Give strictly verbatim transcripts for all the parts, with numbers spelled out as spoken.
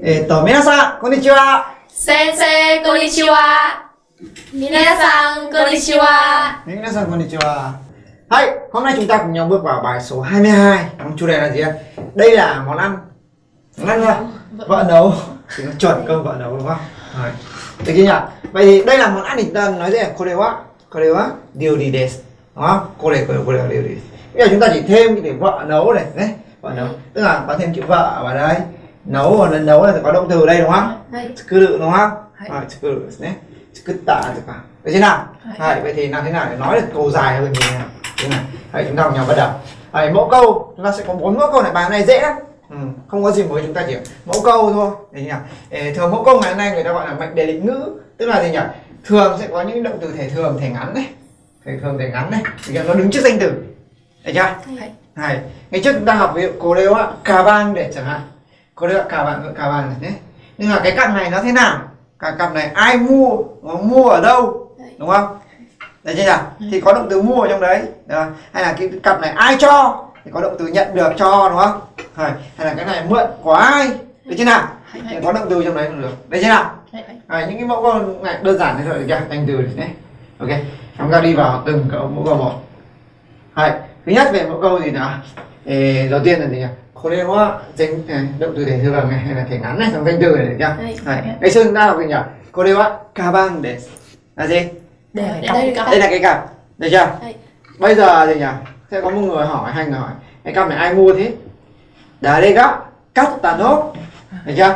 えっと、皆さん、こんにちは。 先生、こんにちは。皆さん、こんにちは. 皆さん,こんにちは. Hay, hôm nay chúng ta cùng nhau bước vào bài số hai mươi hai. Chủ đề là gì ạ? Đây là món ăn. Món ăn thôi. Vợ nấu. Thì nó chuẩn câu vợ nấu đúng không? Rồi. Được chưa nhỉ? Vậy thì đây là món ăn thì ta nói gì ạ? Kore wa, kore wa ryori desu. Đúng không? Kore, kore, kore wa ryori. Bây giờ chúng ta chỉ thêm cái để vợ nấu này. Đấy, vợ nấu. Tức là có thêm chữ vợ vào đây. Nấu và lần nấu là có động từ ở đây đúng không? Tsukuru đúng không? Rồi, tsukuru đấy. Tsukutta được không? Được chưa nào? Đấy, vậy thì làm thế nào để nói được câu dài hơn như thế nào? Thế này. Đấy, chúng ta cùng nhau bắt đầu. Đấy, mẫu câu chúng ta sẽ có bốn mẫu câu này, bài hôm nay dễ lắm. Ừ, không có gì mới, chúng ta chỉ mẫu câu thôi. Đấy nhỉ? Thường mẫu câu ngày hôm nay người ta gọi là mệnh đề định ngữ, tức là gì nhỉ? Thường sẽ có những động từ thể thường, thể ngắn này, thể thường, thể ngắn này, thì nó đứng trước danh từ. Được chưa? Này, ngày trước chúng ta học ví dụ cô đều á, cà bang để chẳng hạn. Cô đều cà bang, cà bang này nhé. Nhưng mà cái cặp này nó thế nào? Cả cặp này ai mua, nó mua ở đâu, đúng không? Đấy chưa nhỉ? Thì có động từ mua ở trong đấy. Được. Hay là cái cặp này ai cho thì có động từ nhận được cho đúng không? Hay, hay là cái này mượn của ai? Được chưa nào? Thì có động từ trong đấy cũng được. Đấy chưa nào? À, những cái mẫu câu này đơn giản thế thôi được chưa? Danh từ đấy. Ok. Chúng ta đi vào từng câu mẫu câu một. Hay, thứ nhất về mẫu câu gì nào? Ê, đầu tiên là gì nhỉ? Kore wa danh động từ thể thường này hay là thể ngắn này trong danh từ này được chưa? Ngày xưa chúng ta học gì nhỉ? Kore wa kaban desu. Là gì? Đây, đây, đây là cái cặp, được chưa? Đây. Bây giờ thì nhỉ, sẽ có một người hỏi, hai người hỏi, cái cặp này ai mua thế? Dare ga katta no? Được chưa?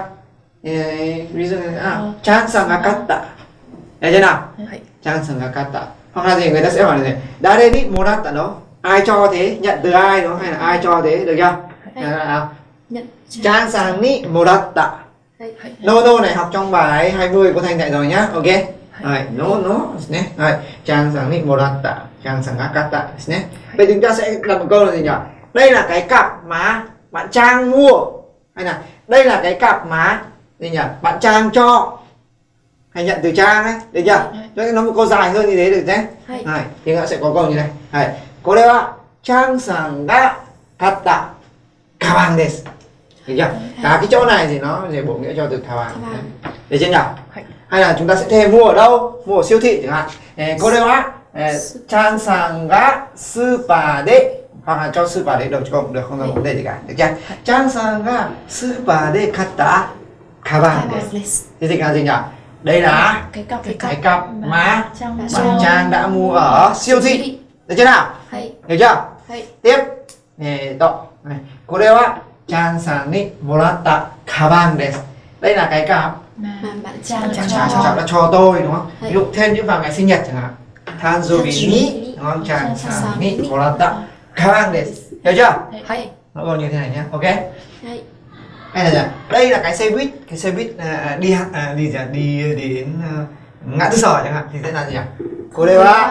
Ví dụ à, Chan-san ga katta. Được chưa nào? Chan-san ga katta. Hoặc là gì người ta sẽ hỏi là gì? Dare ni moratta no? Ai cho thế? Nhận từ ai đúng không? Hay là ai cho thế? Được chưa? Nào. Chan-san ni moratta. No no này học trong bài hai mươi của Thanh dạy rồi nhá. Ok. Rồi, no no, rồi, Chan-san ni moratta, Chan-san ga katta. Vậy chúng ta sẽ làm một câu là gì nhỉ? Đây là cái cặp mà bạn Trang mua, hay là đây là cái cặp mà gì nhỉ? Bạn Trang cho, hay nhận từ Trang ấy, được chưa? Nó một câu dài hơn như thế được nhé. Rồi, thì nó sẽ có câu như này. Rồi, kore wa Chan-san ga katta kaban desu. Được chưa? Cả cái chỗ này thì nó sẽ bổ nghĩa cho từ kaban. Được chưa nhỉ? Hay là chúng ta sẽ thêm mua ở đâu? Mua ở siêu thị chẳng hạn. Kore wa Chan-san ga super de, hoặc là cho super de đầu cho cũng được, không có vấn đề gì cả. Được chưa? Chan-san ga super de katta kaban desu. Thì dịch là gì nhỉ? Đây là cái cặp, cái cái cặp mà Trang bạn Trang đã mua ở siêu thị. Được chưa nào? Được chưa? Tiếp. Kore wa Chan-san ni moratta kaban desu. Đây là cái cặp mà bạn Trang cho đã cho tôi đúng không? Ví dụ thêm những vào ngày sinh nhật chẳng hạn. Tanzobi ni đúng không? Chan-san ni moratta kaban desu. Hiểu chưa? Nó gọi như thế này nhé. Ok. Hay là gì? Đây là cái xe buýt, cái xe buýt à, đi à, đi gì? Đi đến uh, ngã tư sở chẳng hạn thì sẽ là gì nhỉ? Kore wa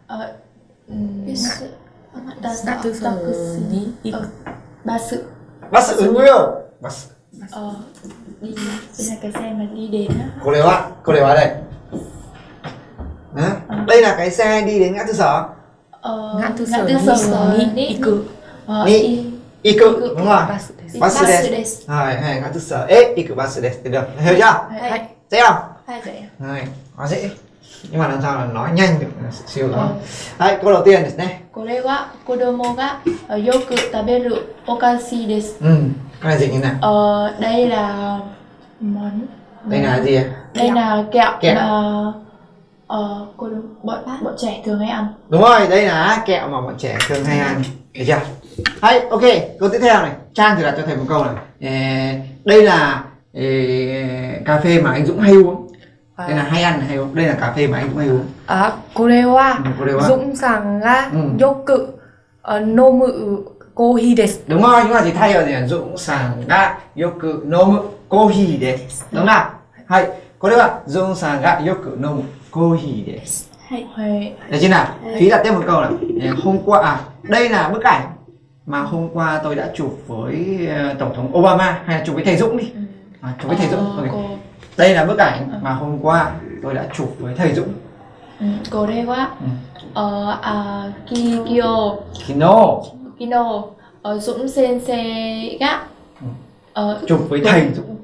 ngã tư sở đi ba sự. Bác sự ứng nguyên. Bác sự. Ờ, đi, đây là cái xe mà đi đến á. Kore wa, kore wa đây. Đó. À. Đây là cái xe đi đến ngã tư sở. Ờ, ngã tư sở, ngã tư sở ni iku. Ni iku, đúng rồi. Basu desu. desu. Rồi, hay ngã tư sở. Ê, iku basu desu. Được chưa? Hiểu chưa? Dễ không? Dễ. Rồi, nó dễ. Nhưng mà làm sao là nói nhanh được siêu đó. Đấy, câu đầu tiên này. Kore wa kodomo ga yoku taberu okashi desu. Ừ, cái này dịch như nào? Ờ, đây là món. Đây là gì? Đây là kẹo, kẹo. mà ờ, cô bọn bọn trẻ thường hay ăn. Đúng rồi, đây là kẹo mà bọn trẻ thường hay ăn. Được chưa? Hay, ok, câu tiếp theo này. Trang thì đặt cho thầy một câu này. Ê, đây là ê, cà phê mà anh Dũng hay uống. Đây là hay ăn hay uống. Đây là cà phê mà anh Dũng hay uống. À, kore wa ừ, Dũng-san ga yoku nomu kohi desu. Đúng rồi, nhưng mà chỉ thay vào gì là Dũng-san ga yoku nomu kohi desu. Đúng nào? Hay, kore wa Dũng-san ga yoku nomu kohi desu. Được chưa nào? Thúy đặt tiếp một câu này. Hôm qua, à, đây là bức ảnh mà hôm qua tôi đã chụp với uh, Tổng thống Obama, hay là chụp với thầy Dũng đi. À, chụp với thầy Dũng. Okay. Đây là bức ảnh mà hôm qua tôi đã chụp với thầy Dũng. Kore wa ờ à Kikyo Kino Kino Dũng sensei ga chụp với thầy Dũng.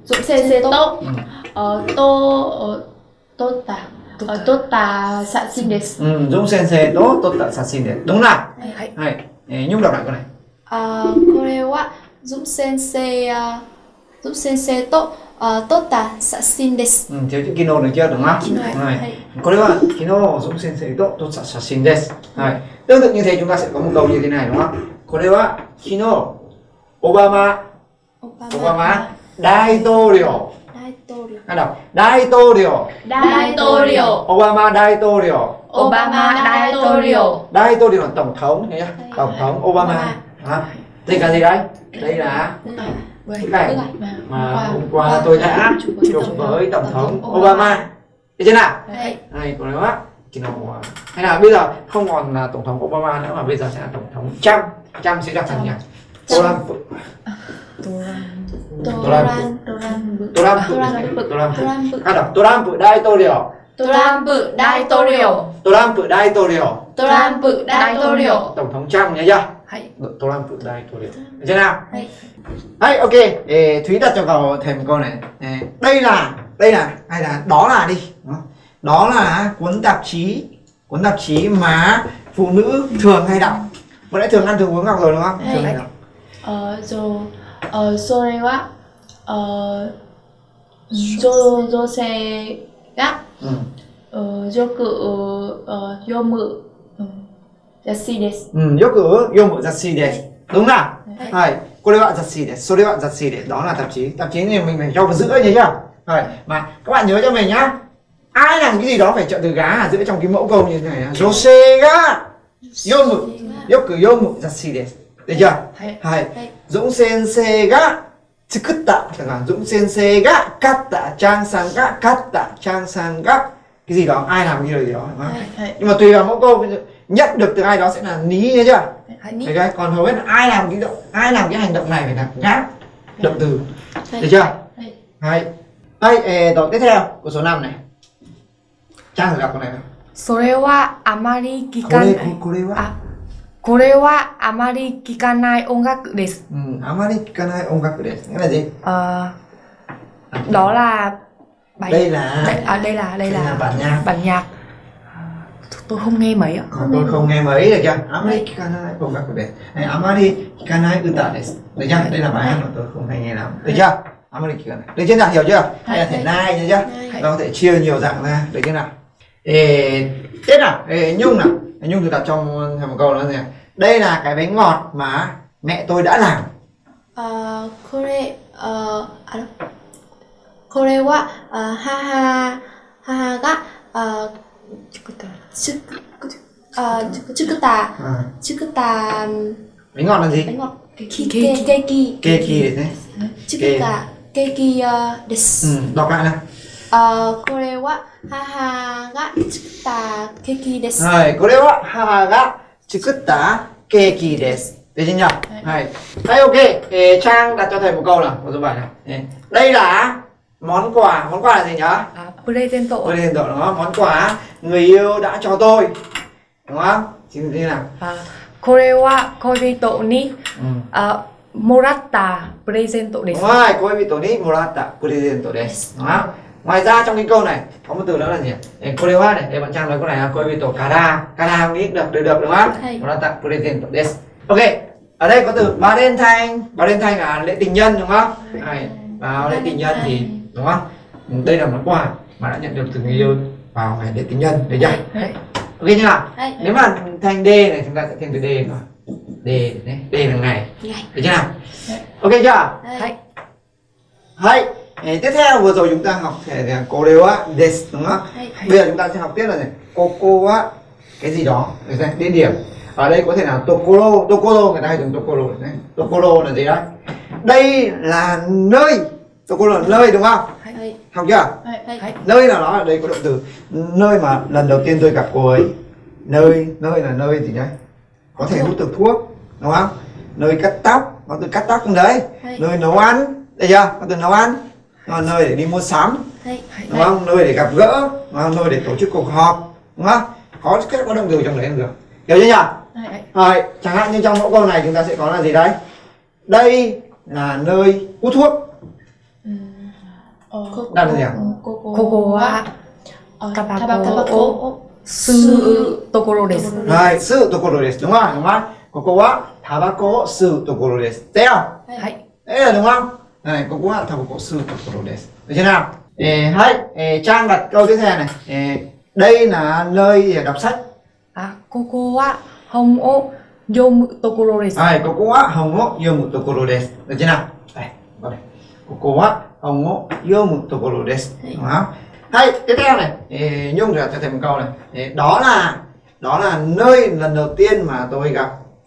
Dũng sensei tốt. Ừ. Ờ, tô ờ, tốt tả. Ờ, tốt tả xạ sinh desu. Ừ, Dũng sensei tốt tốt tạ sát sinh desu. Đúng nào? Hay. Hay. Ê, Nhung đọc lại câu này. Ờ, kore wa Dũng sensei ờ, Dũng sensei tốt ờ, tốt tả xạ sinh desu. Ừ, thiếu chữ kino được chưa? Đúng không? Kino. Hay. Hay. Kore wa kino Dũng sensei tốt tốt tạ sát sinh desu. Hay. Tương tự như thế chúng ta sẽ có một câu như thế này đúng không? Kore wa kino Obama Obama đại統領大統領 Hãy đọc đại統領大統領 Obama đại統領 Obama đại統領 đại統領là tổng thống nhé, tổng thống Obama. Obama. Đó. Đây là gì đấy? Đây là Bức bức ảnh. ảnh mà hôm qua tôi đã chụp với tổng thống Obama. Được chưa nào? Hay. Này, còn nữa Kino. Hay là bây giờ không còn là tổng thống Obama nữa mà bây giờ sẽ là tổng thống Trump. Trump sẽ đọc thành nhỉ? Trump. Toran Toran Trump. Toran Trump. Toran Hãy đọc Trump đại統領トランプ大統領 Trump đại統領トランプ大統領 tổng thống Trump nhớ chưa? Hay. Trump đại統領. Được chưa nào? Hay. Đấy, ok. Ê, Thúy đặt cho cậu thầy một câu này. Ê, đây là đây là hay là đó là đi. Đó, đó là cuốn tạp chí cuốn tạp chí mà phụ nữ thường hay đọc. Vừa nãy thường ăn thường uống ngọc rồi đúng không? Hay. Thường hay đọc. あーとあーそれはあー女女性が Ừ. あーよくあー読むうん雑誌です。 Ừ, yoku yomu zatsi desu. Đúng nào? Hay. Hay. Cô bạn zatsi desu, số bạn zatsi desu. Đó là tạp chí. Tạp chí này mình phải cho vào giữa nhớ chưa? Rồi, mà các bạn nhớ cho mình nhá. Ai làm cái gì đó phải chọn từ gá ở giữa trong cái mẫu câu như thế này. Jose ga yomu yoku yomu zatsi desu. Được chưa? Hay. Hay. Hay. Dũng sensei ga tsukutta, chẳng hạn Dũng sensei ga katta, Trang san ga katta, Trang san ga cái gì đó, ai làm cái điều gì đó đúng không? Hay. Hay. Nhưng mà tùy vào mẫu câu bây giờ nhận được từ ai đó sẽ là ní nhớ chưa? Hay. Được chưa? Còn hầu hết là ai làm cái động ai làm cái hành động này phải là ngáp động từ. Được chưa? Hay. Hay. Đây, ê, tổ tiếp theo của số năm này. Trang thử đọc con này nào. それはあまり聞これかない。 これはあ、これはあまり聞かない音楽です。 Ừ, amari kanai ongaku desu. Nghĩa là gì? Ờ, đó là bài. Đây là Đây, à, đây là đây đây là là bản nhạc. bản nhạc. À, tôi không nghe mấy ạ. Còn tôi không nghe mấy được chưa? Amari kanai ongaku desu. Này, amari kanai uta desu. Được chưa? Đây là bài hát mà tôi không hay nghe lắm. Được chưa? Amari kanai. Được chưa nào? Hiểu chưa? Đây là thể nai nhớ chưa? Hay. Nó có thể chia nhiều dạng ra. Được chưa nào? Ê, tiếp nào. Ê, Nhung nào. Nhung thử đặt trong thêm một câu nữa này. Đây là cái bánh ngọt mà mẹ tôi đã làm. あーこれあーあれこれはあー母母があー作った作あー作った À, 作った bánh ngọt là gì? bánh ngọt Keki. keki keki Keki đấy. 作ったケーキあーで Ừ, す。 đọc lại nào. あーこれは母が作ったケーキです。 Rồi,これは母が作ったケーキです. Được chưa nhỉ? Hay. Đây, ok. Ê, Trang đặt cho thầy một câu nào, một số bài nào. Ê, đây là món quà, món quà là gì nhỉ? À, presento. Tôi lên rồi đúng không? Món quà người yêu đã cho tôi. Đúng không? Xin đi nào. あ、これは恋人に Ừ. あもらったプレゼントです Đúng。rồi, cô bị tổ ní morata presento desu. Đúng không? Ngoài ra trong cái câu này có một từ nữa là gì? Ê, korewa này, đây bạn Trang nói câu này là cô bị tổ kara, kara nghĩ được, được được đúng không? Hay. Morata presento desu. Ok, ở đây có từ Valentine, Valentine là lễ tình nhân đúng không? Này, vào lễ tình nhân thì đúng không? Đây là món quà mà đã nhận được từ người yêu vào ngày lễ tình nhân, được chưa? Hay. Ok chưa nào? Hay. Nếu mà thành D này chúng ta sẽ thêm từ D vào. D này, D là ngày, Ngày. được chưa nào? Ok chưa? Hay. Hay. Ê, tiếp theo vừa rồi chúng ta học thể là korewa desu đúng không? Hay. Bây giờ chúng ta sẽ học tiếp là gì? Kokowa cái gì đó, được chưa? Địa điểm. Ở đây có thể là tokoro, tokoro người ta hay dùng tokoro đấy. Tokoro là gì đấy? Đây là nơi. Tokoro là nơi đúng không? Hay. Học chưa? Hay. Hay. Nơi nào đó ở đây có động từ nơi mà lần đầu tiên tôi gặp cô ấy. Nơi, nơi là nơi gì đấy? Có thể hút được thuốc, đúng không? Nơi cắt tóc, có từ cắt tóc trong đấy. Hay. Nơi nấu ăn, được chưa? Có từ nấu ăn. Đó là nơi để đi mua sắm, Hay. đúng không? Nơi để gặp gỡ, đúng không? Nơi để tổ chức cuộc họp, đúng không? Có các có động từ trong đấy cũng được. Hiểu chưa nhỉ? Hay. Rồi, chẳng hạn như trong mẫu câu này chúng ta sẽ có là gì đấy? Đây là nơi hút thuốc. Đáp là gì ạ? Koko wa Ờ, tabako tabako o su tokoro desu. Rồi, sư tokoro desu, đúng không? Đúng không? Koko wa tabako o sư tokoro desu. Thấy không? Hai. Đấy là đúng không? Này, koko wa tabako sư tokoro desu. Được chưa nào? Ê, hay, ê, Trang đặt câu tiếp theo này. Ê, đây là nơi để đọc sách. À, koko wa hon o yomu tokoro desu. Đây, koko wa hon o yomu tokoro desu. Được chưa nào? Đây, vào đây. Koko wa hon o yomu tokoro desu. Đúng không? Hay, tiếp theo này, Ê, Nhung cho thầy một câu này. Ê, đó là đó là nơi lần đầu tiên mà tôi gặp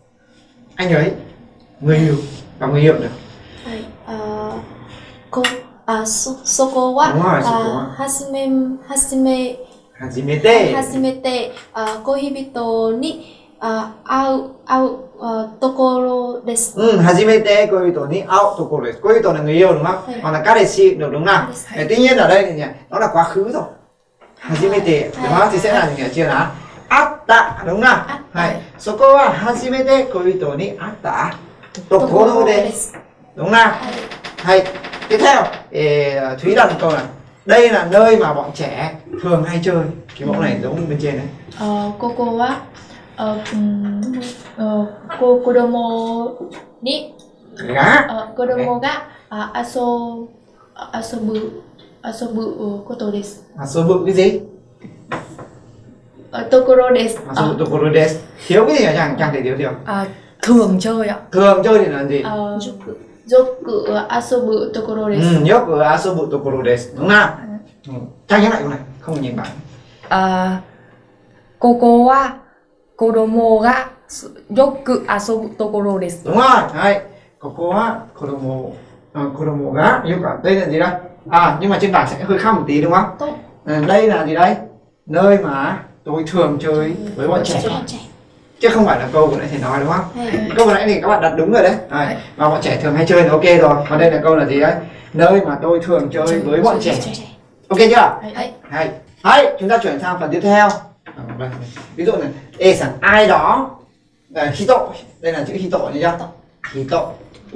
anh ấy, người yêu, gặp người yêu được. はい、あーこあそそこはうまいそこはあはじめはじめ初めて初めてあ恋人にあ会う会うあところです。 Ừ, hajimete cô yêu ni ao to cô cô yêu là người yêu đúng không? Ừ. Hoặc là kareshi được đúng không? Kareshi. Thế tuy nhiên ở đây thì nhỉ, nó là quá khứ rồi. Hajimete đúng không? Thì sẽ là gì nhỉ? Chưa là atta đúng không? Atta. Hay. Soko wa hajimete cô yêu ni atta to cô desu. Đúng không? Hay. Tiếp theo, ê, Thúy đặt một câu này. Đây là nơi mà bọn trẻ thường hay chơi. Cái mẫu này giống như bên trên đấy. あここはあ、うんあこ子供に Gá. あ子供があ遊あ遊ぶ遊ぶことです。 À, số bự cái gì? あところです。 À, số bự to cô desu. Thiếu cái gì hả chàng? Chàng thể thiếu thiếu. À, thường chơi ạ. Thường chơi thì là gì? あよくよく遊ぶところです。 Ừ, nhóc ở asobu tokoro desu đúng không? Ừ. Trang nhắc lại câu này, không nhìn bạn. À, koko wa kodomo ga su- yoku asobu tokoro desu. Đúng rồi, đấy. Koko wa kodomo à, kodomo ga yoku. Đây là gì đây? À, nhưng mà trên bảng sẽ hơi khác một tí đúng không? Tốt. À, đây là gì đây? Nơi mà tôi thường chơi với bọn trẻ. trẻ. Chứ không phải là câu của nãy thầy nói đúng không? Hay. Câu vừa nãy thì các bạn đặt đúng rồi đấy. Đấy. Và bọn trẻ thường hay chơi thì ok rồi. Còn đây là câu là gì đấy? Nơi mà tôi thường chơi với bọn trẻ. Ok chưa? Hay. Hay. Hay, chúng ta chuyển sang phần tiếp theo. À, đây. Ví dụ này, ê sản ai đó là hito, đây là chữ hito nhớ chưa? Hito.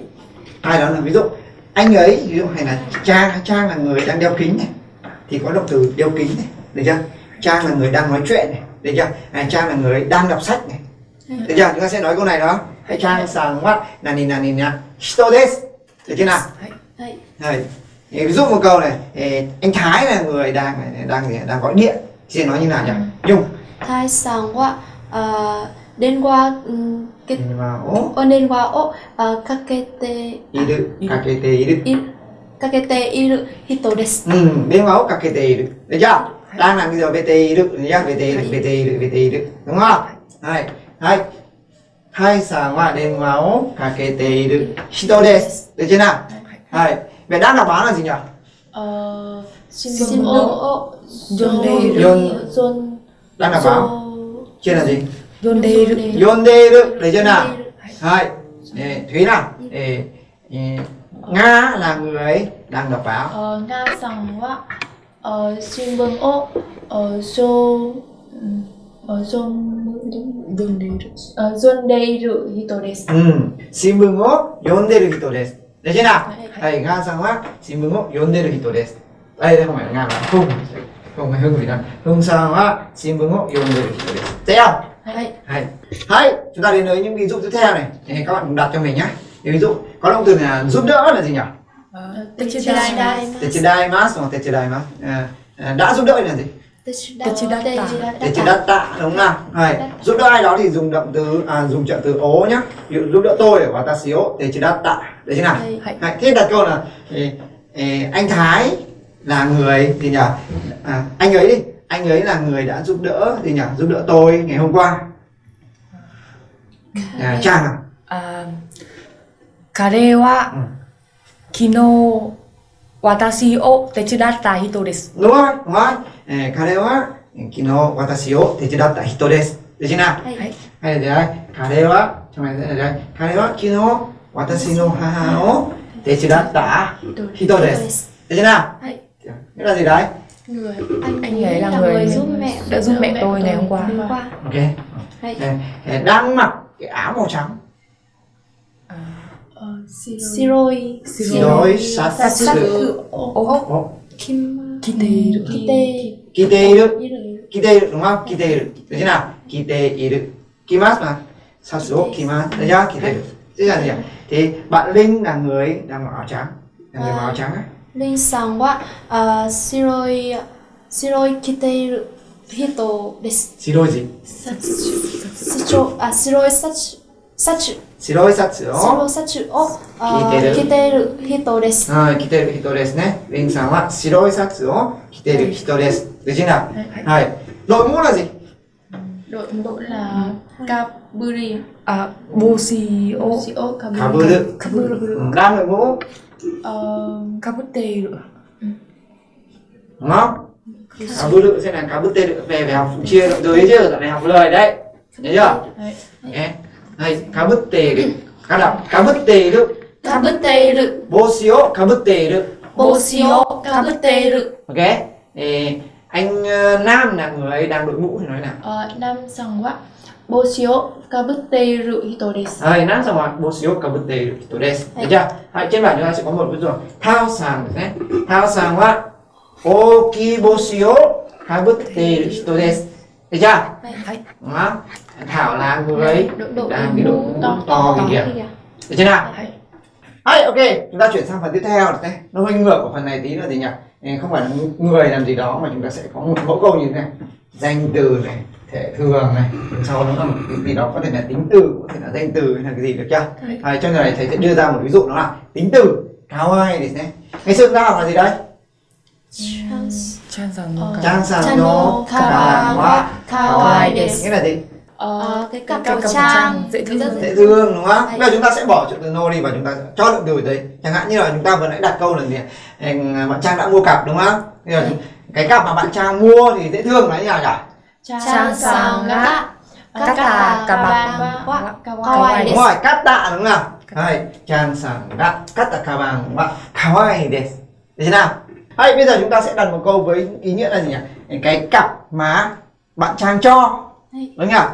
Ai đó là ví dụ anh ấy, ví dụ hay là Trang, Trang là người đang đeo kính này, thì có động từ đeo kính này, được chưa? Trang là người đang nói chuyện này, được chưa? À, Trang là người đang đọc sách này, được chưa? Chúng ta sẽ nói câu này đó. Hay Trang sang mắt nani nani na hito desu, được chưa nào? Hay. Đây. Thì ví dụ một câu này, ê, anh Thái là người đang đang đang gọi điện, thì nói như nào nhỉ? Nhung. タイさんはあ電話うんけ電話をお電話をあかけている、かけている。 いかけている人です。 Ừ,電話をかけている。được chưa? Đang làm cái gì về tê được nhá, về tê về tê về tê đúng không? Hai, hai. Hai sang wa電話をかけている人です。được chưa nào? Hai. Vậy đang đọc báo là gì nhỉ? あ新新聞聞をを読んでいる。 読ん Đang đọc báo. Trên là gì? Yondeiru. Yonderu, được chưa nào? Hai. Ê, Thúy nào? Ê, ê, Nga là người đang đọc báo. あがさんはあ新聞をあしょうんあしょ読んでいるあ読んでいる人です。 Ừ, 新聞を読んでる人です。được chưa nào? Đây, Nga sang wa新聞を読んでる人です。Đây, đây không phải là Nga mà Hùng. Không phải Hưng gì đâu. Hùng sang wa新聞を読んでる人です。Thấy không? Hay. Hay. Hay, chúng ta đến với những ví dụ tiếp theo này. Thì các bạn cùng đặt cho mình nhé. Ví dụ có động từ là giúp đỡ là gì nhỉ? Techidai. Techidaimasu hoặc techidaimasu. À, à, đã giúp đỡ là gì? Techidatta. Techidatta đúng không? Hay. Giúp đỡ ai đó thì dùng động từ à, dùng trợ từ ố nhá. Ví dụ giúp đỡ tôi ở watashi o techidatta. Được chưa nào? Hay. Hay. Thế đặt câu là ê, ê, anh Thái là người thì nhỉ? À, anh ấy đi. Anh ấy là người đã giúp đỡ thì nhỉ? Giúp đỡ tôi ngày hôm qua. À, Trang nào? À, 彼は Ừ. 昨日私を手伝った人です。 Đúng rồi, đúng rồi. Ê, 彼は昨日私を手伝った人です。được chưa nào? Hay. Hay là gì đây? 彼はtrong này sẽ là đây. 彼は昨日私の母を手伝った人です。được chưa nào? Hay. Nghĩa là gì đấy? Người Anh, Anh ấy là người giúp mẹ đã giúp mẹ tôi ngày hôm qua. hôm qua. Ok. Hay. Ê, ê, đang mặc cái áo màu trắng. ờ, Shiroi Shiroi. Shiroi satsu. Satsu. Ô. Ồ, Kim Kite Kite Kite Kite đúng không? Kite được thế nào? Kite được Kimas mà Satsuo Kimas được chưa? Kite được thế là gì ạ? Thì bạn Linh là người đang mặc áo trắng, là người mặc áo trắng á. Linh sang wa uh, shiroi shiroi kiteru hito desu. Shiroi gì? Sacho à shiroi sachu sachu Shiroi satsuo shiroi sachu o Kiteru. uh, kiteru hito desu. はい、着てる人ですね。リンさんは白いシャツを着てる人です。được chưa nào? Hai. Đội mũ là gì? Đội mũ là kaburi. À, boshi o Boshio kaburi. Kaburu. kaburu Đang đội mũ, Ờ, kabuteru. đúng không? Kaburu sẽ là kabute về phải học chia động từ ấy chứ, dạo này học lời đấy. Nhớ chưa? đấy. Đấy. Hay kabute được. Các đọc kabute được. Kabuteru Boshio kabute được. boshio kabuteru. Ok. Thì anh ờ, Nam là người đang đội mũ thì nói nào? Ờ, nam sang wa boshio kabuteru hito desu. Rồi, Nam sang ngoài boshio kabute được hito desu. Được chưa? Hay, trên bảng chúng ta sẽ có một ví dụ. Thao sang đấy. Thao sang wa oki boshio kabute được hito desu. Được chưa? Đúng không? Thảo là người Đội đội đang cái đội mũ mũ to to to kìa. Kìa. Được chưa nào? Đấy. Hay, ok, chúng ta chuyển sang phần tiếp theo rồi đây. Nó hơi ngược của phần này tí nữa thì nhỉ? Ê, không phải là người làm gì đó mà chúng ta sẽ có một mẫu câu như thế này. Danh từ này, thể thường này, sau đó là một cái gì đó có thể là tính từ, có thể là danh từ hay là cái gì được chưa? Hay, cho này thầy sẽ đưa ra một ví dụ đó là tính từ. Kawaii để xem. Ngày xưa chúng ta học là gì đấy? Chans Chansan Ờ. no Chansan Chano no kawa wa kawaii desu. Nghĩa là gì? Ờ, Ờ, cái cặp cái khẩu cặp trang trang dễ thương. rất Dễ thương đúng không? Đấy. Bây giờ chúng ta sẽ bỏ chữ từ no đi và chúng ta cho động từ ở đây. Chẳng hạn như là chúng ta vừa nãy đặt câu là gì? Ê, bạn Trang đã mua cặp đúng không? Bây giờ cái cặp mà bạn Trang mua thì dễ thương là như nào nhỉ? Chang sang ga Kata kabang wa kawaii kawaii Đúng desu. rồi, cắt tạ đúng không? Hay, Trang sang đã cắt tạ kabang wa kawaii desu. Được chưa nào? Hay, bây giờ chúng ta sẽ đặt một câu với ý nghĩa là gì nhỉ? Cái cặp mà bạn Trang cho. Đấy. Đúng nhỉ?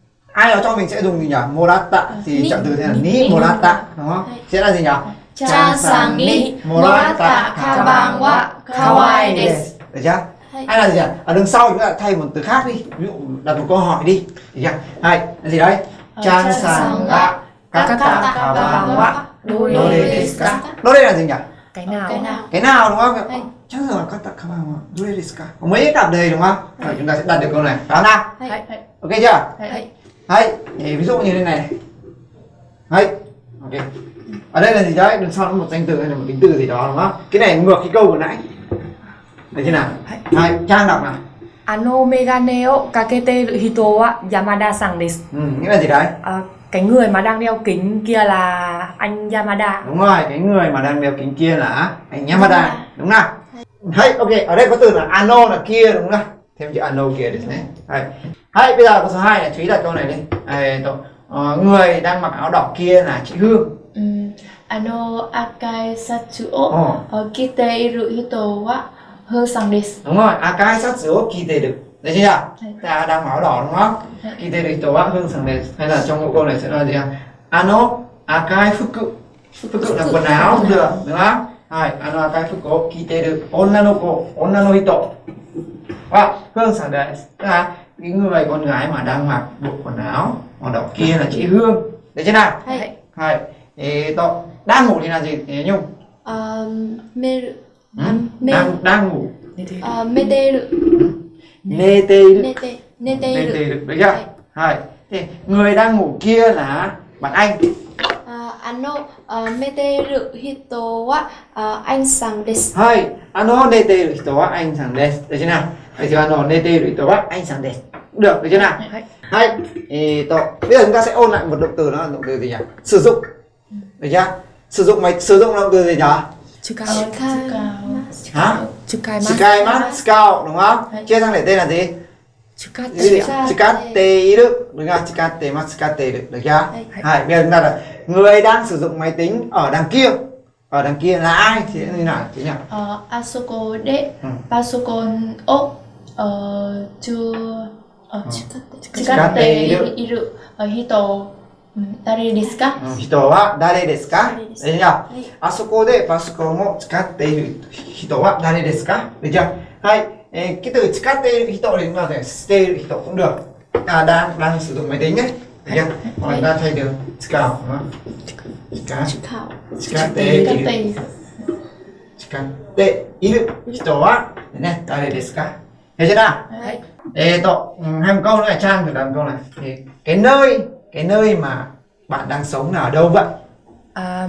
Ai đó cho mình sẽ dùng gì nhỉ? Morata thì Ni. chọn từ thế là ni morata đúng không? Đấy. Sẽ là gì nhỉ? Chang sang ni morata kabang wa kawaii desu. Được chưa? Hay. Hay là gì nhỉ? Ở đằng sau chúng ta thay một từ khác đi. Ví dụ đặt một câu hỏi đi. Được chưa? Hay, là gì đấy? Chan Chan sang sang ga ga kata kata kabang kabang wa wa dore dore desu ka? desu ka? Nó đây là gì nhỉ? cái nào Cái nào? Cái nào đúng không? Hay. Chắc là kata kabang wa dore desu ka? Có mấy cái cặp đây đúng không? Rồi chúng ta sẽ đặt được câu này. Đó nào. Hay. Đấy, đấy, Ok chưa? đấy. Hay, thì ví dụ như thế này. Hay, ok. Ở đây là gì đấy? Đằng sau nó một danh từ hay là một tính từ gì đó đúng không? Cái này ngược cái câu vừa nãy. Được chưa nào? Hay, Trang đọc nào. Ano megane o kaketeru hito wa Yamada-san desu. Ừ, nghĩa là gì đấy? À, cái người mà đang đeo kính kia là anh Yamada. Đúng rồi, cái người mà đang đeo kính kia là anh Yamada, đúng nào? Hay, ok, ở đây có từ là ano là kia đúng không? Thêm chữ ano kia để này. Hay, hay, bây giờ câu số hai này, Thúy đặt câu này đi. Hay, tổ, ờ, người đang mặc áo đỏ kia là chị Hương. Ừm, ano akai satsu Ồ. o ờ, kite iru hito wa Hương-san desu. Đúng rồi, akai satsuo kite được. Đấy chưa nhỉ? Ta đang mặc áo đỏ đúng không? Kite được tổ á Hương sang đây. Hay là trong bộ câu này sẽ là gì ạ? Ano akai fuku. Fuku là quần áo cũng được, đúng không? Hay, ano akai fuku kite được onna no ko, onna no hito. Và Hương sang đây. Tức là cái người con gái mà đang mặc bộ quần áo màu đỏ kia là chị Hương. Đấy chưa nào? Hay. Hay. Thì tổ đang ngủ thì là gì? Thì Nhung. Ờ, meru Ừ? me- Đang đang ngủ. Như thế. ờ, meteru Nete nete neteru. Nete được, đấy chưa? Hay. Thì người đang ngủ kia là bạn anh. Ờ, ano ờ, meteru hito wa ờ, anh sang desu. Hay, ano nete được hito wa anh sang desu. Được chưa nào? Vậy thì ano nete được hito wa anh sang desu. Được, được chưa nào? Hay. Thì tổ bây giờ chúng ta sẽ ôn lại một động từ, đó là động từ gì nhỉ? Sử dụng. Được chưa? Sử dụng mày sử dụng động từ gì nhỉ? Chukai. Hả? Chukai Sky Mask Scout đúng không? Chia sang để tên là gì? Chukai. Chikatte iru, đúng không? Chikatte masu chikatte được, được chưa? Hay, bây giờ chúng ta là người đang sử dụng máy tính ở đằng kia. Ở đằng kia là ai thì như nào chứ nhỉ? Ờ, asoko de Ừ. pasokon o ờ, chưa ờ, Chikatte chikatte iru. iru ờ, hito 誰ですか？ うん人は誰ですか？ 誰ですか？ でじゃあ、あそこでパソコンを使っている人は誰ですか？Được chưa? Hay, eh, cái từ 使っている人thì có thể stay いる人 cũng được. À, đang đang sử dụng máy tính nhé. Được chưa? Hoặc là ta thay được 使う đúng không? 使う chữ khảo 使っている Tây. 使っている人はね、誰ですか? Hiểu chưa nào? Đấy. Ê, to, hai một câu nữa là Trang thử làm câu này. Thì cái nơi, cái nơi mà bạn đang sống là ở đâu vậy? À,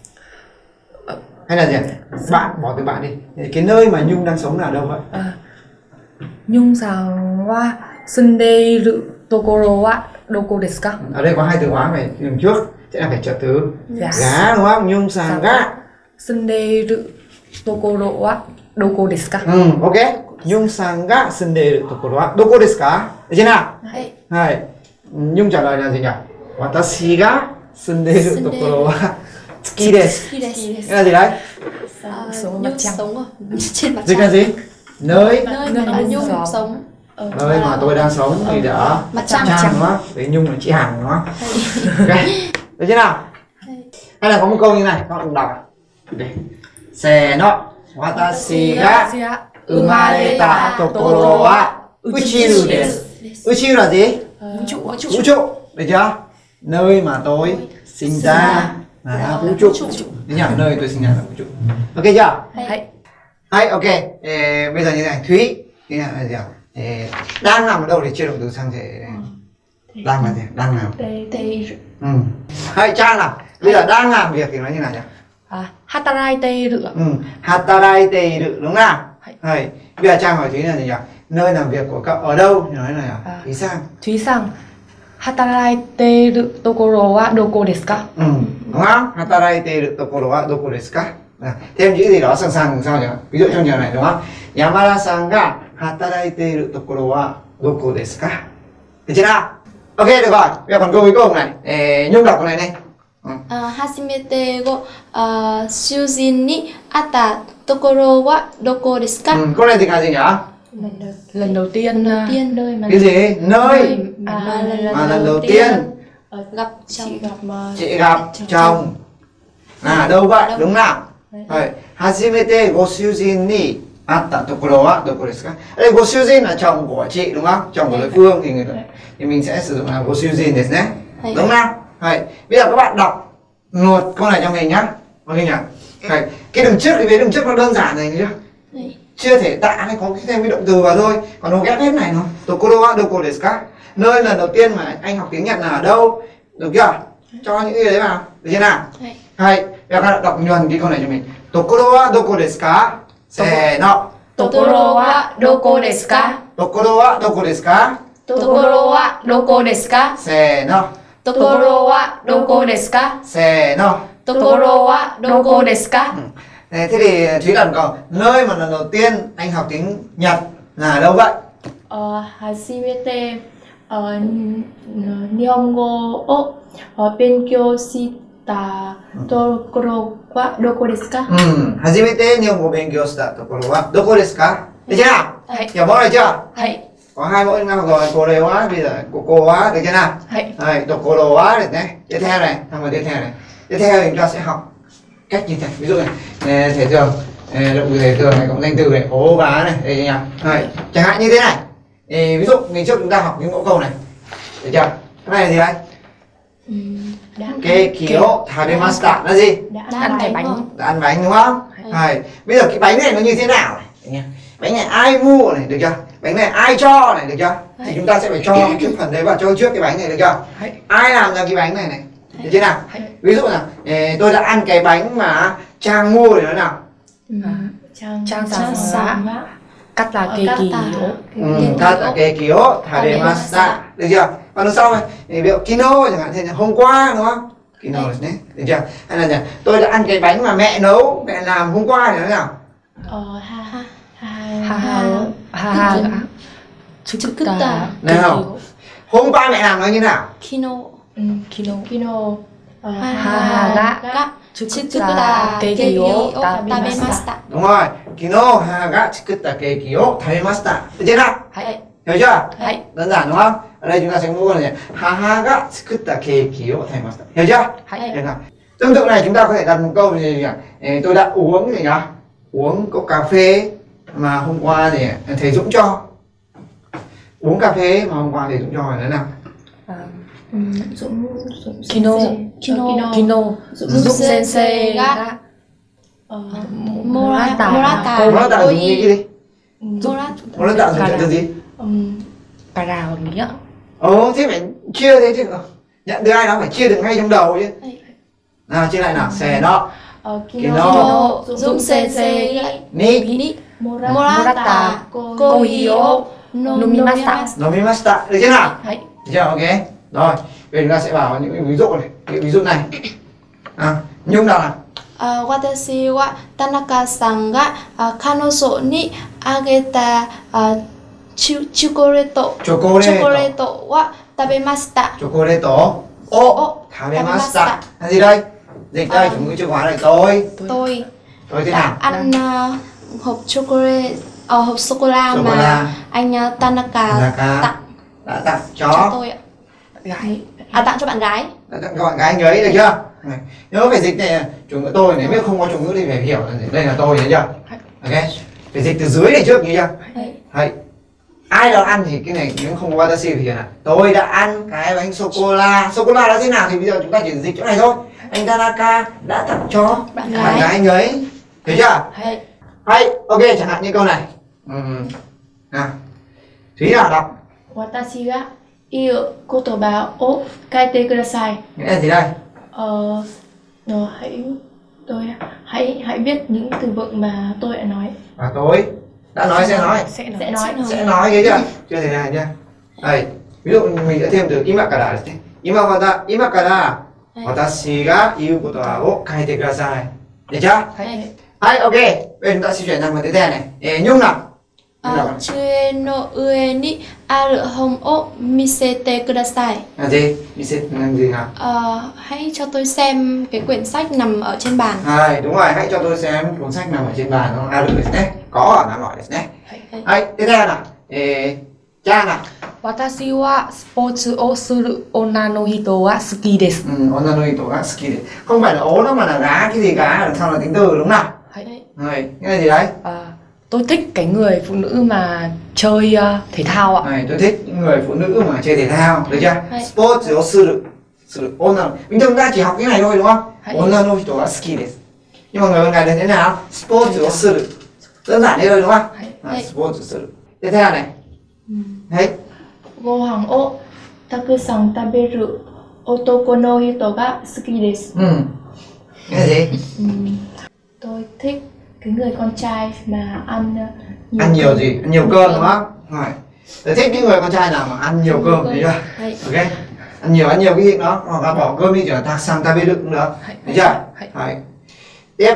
Hay là gì? Bạn, bỏ từ bạn đi. Thì cái nơi mà Nhung đang sống là ở đâu vậy? à, Nhung san wa sundeiru tokoro wa doko desu ka? Ở đây có hai từ khóa phải dùng trước. Sẽ là phải trợ từ Dạ. gá đúng không? Nhung sang gá. Sundeiru tokoro wa doko desu ka? Ừ, ok. Nhung sang gá sunderu tokoro wa doko desu ka? Được chưa nào? Đấy. Hai. Nhung trả lời là gì nhỉ? Watashi ga sunderu Sunderu. tokoro wa tsuki desu. Khi đấy Nghĩa là gì đấy? à, Sống ở Nhung mặt trăng. sống ở trên mặt Dịch là trăng. gì? Nơi Nơi Nơi mà mà Nhung sống. sống ở nơi mà tôi đang sống thì ở mặt trăng. Trang đúng không? Đấy Nhung là chị Hằng đúng không? Ok. Được chưa nào? Hay là có một câu như này, các bạn cùng đọc. Đây. Se no watashi ga umareta tokoro wa uchiru desu. Uchiru là gì? Vũ trụ. Vũ trụ. Vũ trụ. Được chưa? Nơi mà tôi sinh ra là vũ trụ. Thế nhỉ? Nơi tôi sinh ra là vũ trụ. Ok chưa? Hay. Hay, ok. Ê, bây giờ như thế này, Thúy như thế này là gì ạ? Ê, đang làm ở đâu thì chia động từ sang thể này. Đang là gì? Đang làm. Tây. Tây. Ừ. Hay, Trang nào. Bây giờ đang làm việc thì nói như nào nhỉ? À, hataraiteru. Ừ. Hataraiteru đúng nào? Hay. Bây giờ Trang hỏi Thúy là gì nhỉ? Nơi làm việc của cậu ở đâu? Thì nói là gì ạ? À. Thúy Sang. Thúy sang hataraiteru tokoro wa doko desu ka? Ừ. Đúng không? Hataraiteru tokoro wa doko desu ka? À, thêm chữ gì đó sẵn sàng làm sao nhỉ? Ví dụ trong trường này đúng không? Yamada-san ga hataraiteru tokoro wa doko desu ka? Được chưa nào? Ok được rồi. Bây giờ còn câu cuối cùng này. Ê, Nhung đọc câu này này. Ừ. あ初めてをあ囚人に会ったところはどこですか？ Ừ. Câu này dịch là gì nhỉ? Lần đầu Lần đầu tiên Đầu à, tiên nơi mà Cái gì? Nơi à, mà lần đầu tiên Ở gặp chị chồng. gặp mà chị gặp chồng là đâu vậy? Đúng nào? Đấy. Hajimete goshujin ni atta tokoro wa doko desu ka? Ở đây goshujin là chồng của chị đúng không? Chồng của đối phương thì người ta thì mình sẽ sử dụng là goshujin desu ne. Hay. Đúng nào? Đấy. Bây giờ các bạn đọc một câu này cho mình nhá. Ok nhỉ? Đấy. Cái đường trước, cái vế đường trước nó đơn giản này chưa? Đấy. Chưa thể tạ hay có thêm cái động từ vào thôi. Còn nó ghép hết này nó tokoro wa doko desu ka? Nơi lần đầu tiên mà anh học tiếng Nhật là ở đâu? Được chưa? Cho những cái đấy vào. Được chưa nào? Hay. Hay. Bây giờ các bạn đọc nhuần cái câu này cho mình. Tokoro wa doko desu ka? Se no. tokoro wa doko desu ka? Tokoro wa doko desu ka? Tokoro wa doko desu ka? Se no. Tokoro wa doko desu ka? Se no. Tokoro wa doko desu ka? Thế thì Thúy lần câu nơi mà lần đầu tiên anh học tiếng Nhật là ở đâu vậy? ờ, Hajimete ờ, Nihongo o ờ, benkyou shita tokoro wa doko desu ka? Ừ. Hajimete nihongo benkyou shita tokoro wa doko desu ka? Được chưa nào? Hay. Hiểu mẫu này chưa? Hay. Có hai mẫu nào rồi, cô đây quá, bây giờ cô cô quá, được chưa nào? Hay. Đây, tokoro wa được đấy. Tiếp theo này, thằng vào tiếp theo này. Tiếp theo thì chúng ta sẽ học cách như thế. Ví dụ này, nè, thể thường, nè, động từ thể thường này, cộng danh từ này, ố vá này, đây nhỉ? Đây, chẳng hạn như thế này. Ê, ví dụ ngày trước chúng ta học những mẫu câu này, được chưa? Cái này là gì đây? Đã Cái kiểu tabemashita là gì? đã Đã Ăn cái bánh bánh. rồi. Là ăn bánh đúng không? Đây, bây giờ cái bánh này nó như thế nào này? Được nhỉ? Bánh này ai mua này, được chưa? Bánh này ai cho này, được chưa? Thì chúng ta sẽ phải cho cái phần đấy vào cho trước cái bánh này, được chưa? Hay. Ai làm ra cái bánh này này? Được chưa nào? Hay. Ví dụ là ê, tôi đã ăn cái bánh mà Trang mua thì nó nào? Trang Trang Trang sáng hóa cắt là Ờ, cây cắt kỳ là- ố. Ừ, thật là cái kiểu tabemashita, được chưa? Còn đằng sau này, thì ví dụ kino chẳng hạn, thì là hôm qua đúng không? Kino đấy, được chưa? Hay là gì? Tôi đã ăn cái bánh mà mẹ nấu, mẹ làm hôm qua thì nó nào? ờ, ha ha Ha ha ha ha ga tsukutta Này không? Hôm qua mẹ làm nó như nào? Kino kino Kino ờ, ha ha ha ga ga tsukutta tsukutta keiki keiki o o tabemashita. tabemashita. Đúng rồi, kino ha ga tsukutta keiki o tabemashita. Được chưa nào? Hay. Hiểu chưa? Hay. Đơn giản đúng không? Ở đây chúng ta sẽ mua là gì? Haha ga tsukutta keiki o taimashita. Hiểu chưa? Hay. Hiểu chưa? Tương tự này chúng ta có thể đặt một câu gì nhỉ? Tôi đã uống gì nhỉ? Uống cốc cà phê mà hôm qua thì thầy Dũng cho. Uống cà phê mà hôm qua thầy Dũng cho là thế nào? À, Dũng Dũng Kino. Kino Kino. Dũng Dũng sensei sensei ga ga Ờ, Morata. Morata. Nó đã dùng như cái gì? Morata. Nó đã tạo dùng chuyện từ gì? ừm, cà rào lý ạ. Ồ, thế phải chia thế chứ. Nhận được ai đó phải chia được ngay trong đầu chứ. Nào, chia lại nào. Xe nó. ờ, Kino. Kino Dũng sensei Ni. ni Morata Morata Kohio Nomimashita. Nomimashita. Được chưa nào? Hay. Được chưa? Ok. Rồi, bây giờ chúng ta sẽ vào những cái ví dụ này. Những ví dụ này. À, Nhung nào nào. あ私は田中さんがあ彼女にあげたあチョチョコレート Chocolate. チョコレートは食べました Chocolate. Ô. Ô. Tabemashita. Là gì đây? Dịch đây, chúng ta chữ hóa này tôi. tôi Tôi thế đã nào? ăn à, hộp chocolate ờ, hộp sô cô la Sô cô la. mà anh à, Tanaka Tanaka tặng đã tặng cho cho. tôi ạ. Gái. À tặng cho bạn gái. Đã tặng cho bạn gái anh ấy, được chưa? Này, nhớ phải dịch này chủ ngữ tôi, nếu không có chủ ngữ thì phải hiểu là đây là tôi, nhớ chưa? Ok, phải dịch từ dưới này trước, nhớ chưa? Đấy. Ai đó ăn thì cái này nếu không có watashi thì là tôi đã ăn cái bánh sô cô la. Sô cô la là thế nào thì bây giờ chúng ta chỉ dịch chỗ này thôi. Anh Tanaka đã tặng cho Bạn bạn gái. gái anh ấy, hiểu chưa? Hay. Hay, ok, chẳng hạn như câu này. Ừm. Nào, Thúy nào đọc? Watashi ga iu kotoba o kaite kudasai. Nghĩa là gì đây? Ờ, rồi hãy tôi hãy hãy viết những từ vựng mà tôi đã nói. Và tôi đã nói sẽ nói. Sẽ nói. Sẽ nói. Sẽ nói cái chưa? Chưa thể này chưa? Đây, ví dụ mình sẽ thêm từ imakara này. Imawata, imakara watashi ga iu koto o kaite kudasai. Được chưa? Hay. Hay, ok. Bây giờ chúng ta sẽ chuyển sang phần tiếp theo này. Ê, Nhung nào. Nhung nào? あ机の上にある本を見せてください Là gì? Mình sẽ làm gì nào? Ờ, hãy cho tôi xem cái quyển sách nằm ở trên bàn. Hay, đúng rồi. Hãy cho tôi xem cuốn sách nằm ở trên bàn. Nó à, được đấy. Có ở Nam gọi đấy. Hay, tiếp theo nào. Ê, Cha nào. Watashi wa sports o suru onna no hito wa suki desu. Ừ, onanoi to ga suki desu. Không phải là ố đâu mà là gá cái gì gá, đằng sau là tính từ đúng không nào? Hay. Này, cái này gì đấy? À, tôi thích cái người phụ nữ mà chơi uh, thể thao ạ. Này, tôi thích những người phụ nữ mà chơi thể thao, được chưa? Hay. Sport o suru. Suru onano. Bình thường ta chỉ học cái này thôi đúng không? Hay. Onano hito ga suki desu. Nhưng mà người bên này là thế nào? Sport o suru. Đơn giản thế thôi đúng không? Hay. À, Hay. sport o suru. Tiếp theo này. Đấy. Go hàng o takusan taberu otoko no hito ga suki desu. Ừ. Cái gì? Ừm, tôi thích cái người con trai mà ăn uh, Ăn nhiều gì? Ăn nhiều cơm đúng không? Rồi. Tôi thích những người con trai nào mà ăn nhiều cơm, thấy chưa? Hay. Ok. Ăn nhiều ăn nhiều cái gì đó, hoặc là bỏ cơm đi trở thành sang ta bê đựng cũng được. Thấy chưa? Hay. Đấy. Tiếp.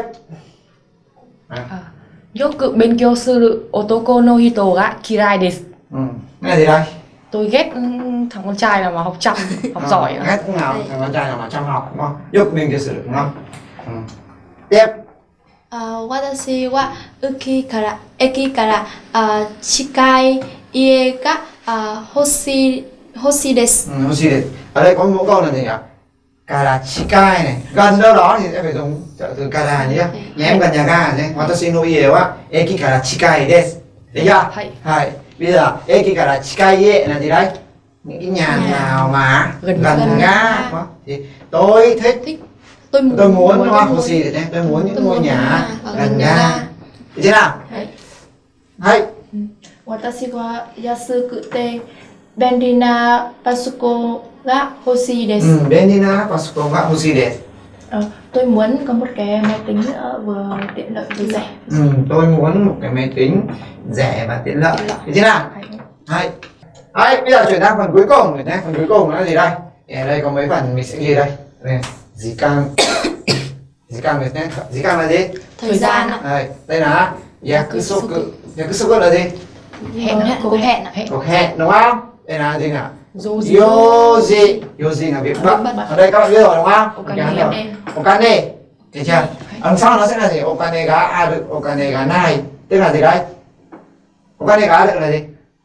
À, yoku benkyou suru otoko no hito ga kirai desu. Ừ. Cái là gì đây? Tôi ghét ừ, thằng con trai nào mà học chăm, học Ờ, giỏi ạ. ghét cũng nào, thằng con trai nào mà chăm học đúng không? Giúp mình cái sự đúng không? Ừ. Tiếp. あ私は駅から駅からあ近い家があ欲しい欲しいです Ừ, gì đấy. Ở đây có một câu là gì nhỉ? Karachikai này, gần đâu đó thì sẽ phải dùng trợ từ kara nhé. Nhà em gần nhà ga nhé. Watashi no ie wa eki kara chikai desu. Được chưa? Hay. Hay. Bây giờ eki kara chikai ie là gì đây? Những cái nhà Nhà. nào mà Gần- gần gần ga. ga. Đúng không? Thì tôi thích, thích tôi muốn tôi muốn đúng tôi không? muốn. Hoshi đấy, tôi muốn những Tôi ngôi muốn nhà nhà ở gần gần ga. ga. Được chưa nào? Hay. Hay. Watashi wa yasukute bendina pasuko ga hoshi desu. Ừ, Benina Pasuko ga hoshi desu. Ờ, tôi muốn có một cái máy tính uh, vừa tiện lợi vừa rẻ. Ừ, tôi muốn một cái máy tính rẻ và tiện lợi. Được chưa nào? Hay. Hay. Đấy, bây giờ chuyển sang phần cuối cùng rồi nhé. Phần cuối cùng là gì đây? Thì ở đây có mấy phần mình sẽ ghi đây. Đây, dí căng. Dí căng được nhé. Dí căng là gì? thời gian ạ. Đây, đây là yakusoku. Yakusoku là gì? hẹn hẹn cuộc hẹn ạ. Hẹn. Cuộc hẹn đúng không? Đây là gì nào? Yoji. Yoji. Yoji là việc bận. Bận. Ở đây các bạn biết rồi đúng không? Okane. Ok, rồi. Okane. Được chưa? Đằng sau nó sẽ là gì? Okane ga aru, okane ga nai. Tức là gì đây? Okane ga aru là gì?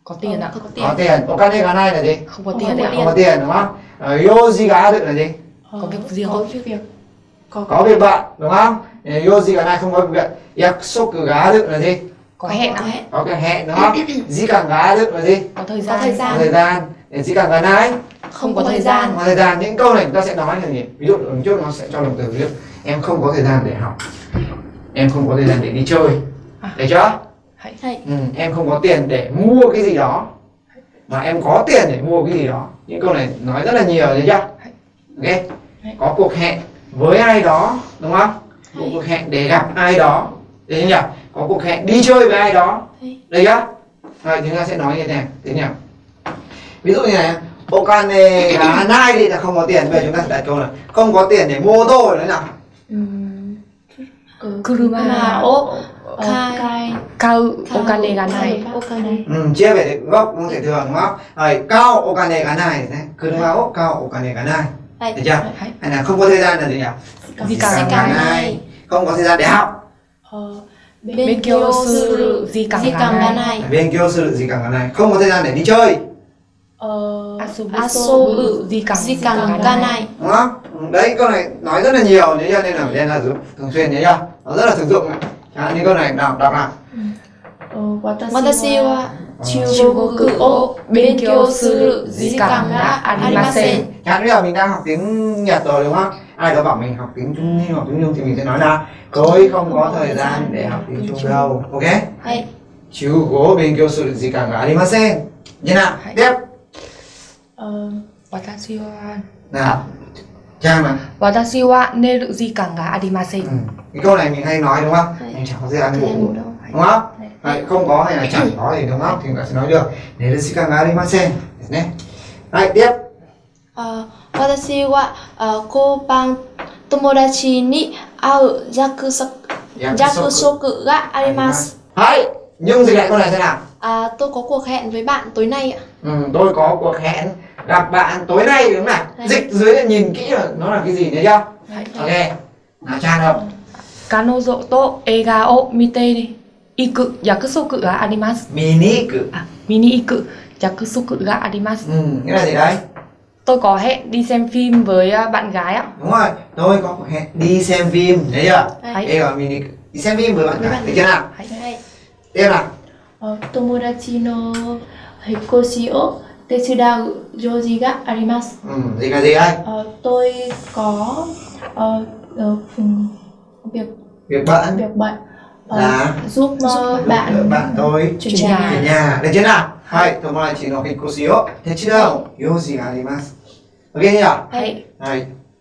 Có tiền ạ. Không có tiền. Có tiền. Okane ga nai là gì? Không có Không tiền có ạ. tiền. Không có tiền đúng không? Rồi yoji ga aru là gì? Có việc gì Có không? việc. Có Có việc bận đúng không? Yoji ga nai không có việc. Yakusoku ga aru là gì? Có hẹn Có ạ. hẹn. Có cái hẹn đúng không? Jikan ga aru là gì? Có thời Có gian. thời Có gian. thời gian. Jikan ga nai Không có thời gian. Có thời gian. Những câu này chúng ta sẽ nói là gì? Ví dụ lần trước nó sẽ cho động từ ví dụ em không có thời gian để học. Em không có thời gian để đi chơi. À. Được chưa? Hay. Hay. Ừ, em không có tiền để mua cái gì đó mà em có tiền để mua cái gì đó. Những câu này nói rất là nhiều đấy chưa? Ok. Có cuộc hẹn với ai đó đúng không? Có cuộc hẹn để gặp ai đó. Đấy nhỉ? Có cuộc hẹn đi chơi với ai đó. Hay. Đấy chưa? Rồi chúng ta sẽ nói như thế này. Thế nhỉ? Ví dụ như này, okane ga nai đi là không có tiền. Bây giờ chúng ta sẽ đặt câu là không có tiền để mua ô tô rồi đấy nào. Kuruma ô Kai. kai Kau okane ga nai. okane. Ừ, chia về gốc không thể thường đúng không? Rồi cao okane ga nai này, kuruma o cao okane ga nai. Hay. Được chưa? Hay là không có thời gian là gì nhỉ? Jikan ga ga nai. nai. Không có thời gian để học. Benkyou suru jikan ga Jikan ga nai. nai. Bên kia sự gì cả này, không có thời gian để đi chơi, Asobu Asobu jikan jikan ga nai. đúng không? Đấy câu này nói rất là nhiều nên cho nên là nên là thường xuyên nhớ chưa? Nó rất là thực dụng. Chẳng hạn như câu này nào đọc nào. Watashi wa Chugoku o benkyou suru jikan ga arimasen. Chẳng hạn bây giờ mình đang học tiếng Nhật rồi đúng không? Ai đó bảo mình học tiếng Trung Ninh, học tiếng Nhung thì mình sẽ nói là tôi không có thời gian để học tiếng Trung đâu. Ok? Hay. Chugo benkyou suru jikan ga arimasen. Như nào? Tiếp. Watashi wa Nào. Trang nào. Watashi wa neru jikan ga arimasen. Ừ. Cái câu này mình hay nói đúng không? Hay. Mình chẳng có thời gian Thời để gian ngủ ngủ đâu. đúng không? Đấy, không có hay là chẳng có thì đúng không? Thì người ta sẽ nói được. Để được jikan ga arimasen. Đấy. Đấy, tiếp. Ờ, Watashi wa ờ, koban tomodachi ni au yakusoku yakusoku ga arimasu. Đấy, nhưng dịch lại câu này xem nào. À, tôi có cuộc hẹn với bạn tối nay ạ. Ừ, tôi có cuộc hẹn gặp bạn tối nay đúng không nào? Đấy. Dịch dưới là nhìn kỹ là nó là cái gì nhớ chưa? Ok. Nào Trang đâu? Kanojo to eiga o mite iku yakusoku ga arimasu. Mini cử. À, mini iku yakusoku ga arimasu. Ừ, nghĩa là gì đấy? Tôi có hẹn đi xem phim với à, bạn gái ạ. Đúng rồi, tôi có cuộc hẹn đi xem phim, thấy chưa? Hay. Đây là mini cử. Đi xem phim với bạn Với gái, bạn thấy chưa nào? Hay. Tiếp nào. Tomodachi no hikoshi o tetsudau joji ga arimasu. Ừ, gì là gì đây? Ờ, tôi có ờ, ờ, ừm, việc Việc bận việc bận ờ, là giúp ờ, bạn bạn tôi Chuyển Chuyển nhà. chuyển nhà, được chưa nào? Hay, tomodachi no hikoshi o tetsudau yoji ga arimasu. Ok nhỉ? Hay. Hay.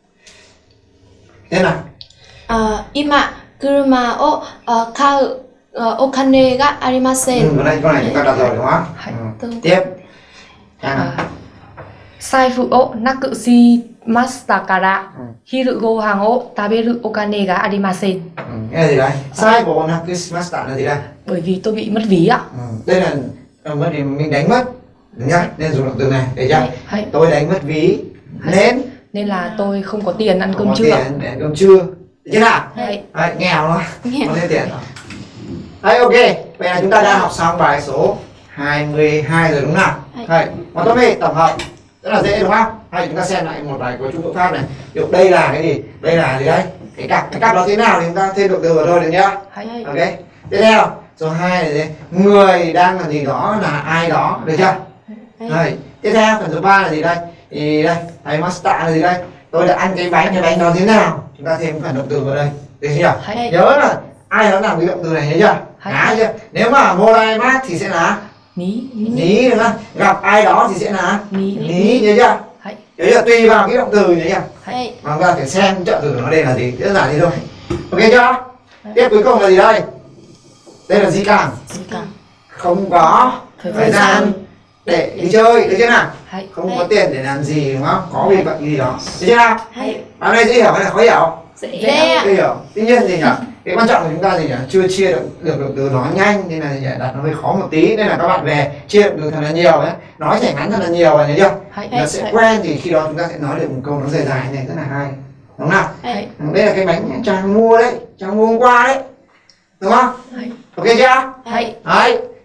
Tiếp nào. À, ima kuruma o ờ, kau ờ, okane ga arimasen. Ừ, cái này câu này chúng ta đặt rồi đúng không? Hay. Ừ. Tiếp. Trang nào. À, Saifu o nakushimashita kara Ừ. hiru gohan o taberu okane ga arimasen. Ừ, cái là gì đấy? Sai của nakushimashita là gì đây? Bởi vì tôi bị mất ví ạ. Ừ. Đây là ờ, mất thì mình đánh mất, đúng nhá? Nên dùng động từ này, để chưa? Hay. Tôi đánh mất ví, nên Nên là tôi không có tiền ăn không cơm có trưa. tiền để ăn cơm trưa, được chưa nào? Hay. Đấy, nghèo thôi, Nghèo. không có tiền. Đấy, ok. Vậy là chúng ta đã học xong bài số hai mươi hai rồi đúng không nào? Hay. Đấy, một tóm về tổng hợp rất là dễ đúng không? Hay chúng ta xem lại một bài của Trung Ngữ Pháp này. Ví dụ đây là cái gì? Đây là gì đấy? Cái cặp, cái cặp đó thế nào thì chúng ta thêm động từ vào thôi được nhá? Hay. Ok. Tiếp theo, số hai là gì? Người đang làm gì đó là ai đó, được chưa? Hay. Đây. Tiếp theo, phần số ba là gì đây? Thì đây, thầy Master là gì đây? Tôi đã ăn cái bánh, cái bánh đó thế nào? Chúng ta thêm phần động từ vào đây. Được chưa? Hay. Nhớ là ai đó làm cái động từ này nhớ chưa? Hay. Nhá chưa? Nếu mà Moraimat thì sẽ là Ní. ní đúng không? Gặp ai đó thì sẽ là Ní. ní, nhớ chưa? Hay. Nhớ chưa? Tùy vào cái động từ nhớ chưa? Hay. Mà chúng ta phải xem trợ từ của nó đây là gì, đơn giản gì thôi. Ok chưa? Tiếp cuối cùng là gì đây? Đây là gì càng? Jikan. Không có Thời thời gian để đi chơi, được chưa nào? Hay. Không Hay. có tiền để làm gì đúng không? Có việc bận gì đó, được chưa nào? Hay. Bạn này dễ hiểu hay là khó hiểu? Dễ Dễ ạ. hiểu. Tuy nhiên gì nhỉ? Cái quan trọng của chúng ta gì nhỉ? Chưa chia được được động từ nó nhanh nên là gì nhỉ? Đặt nó hơi khó một tí nên là các bạn về chia động từ thật là nhiều đấy, nói chảy ngắn thật là nhiều rồi nhớ chưa? Hay. Nó sẽ quen thì khi đó chúng ta sẽ nói được một câu nó dài dài này rất là hay, đúng không nào? Hay. Ừ, đây là cái bánh Trang mua đấy, Trang mua hôm qua đấy, đúng không? Hay. Ok chưa? Hay. Đấy,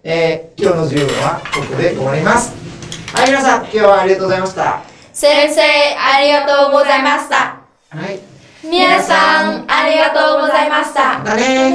えー、今日の授業はここで終わります。はい、皆さん、今日はありがとうございました。 先生、ありがとうございました。 はい。 皆さん、ありがとうございました。 またねー。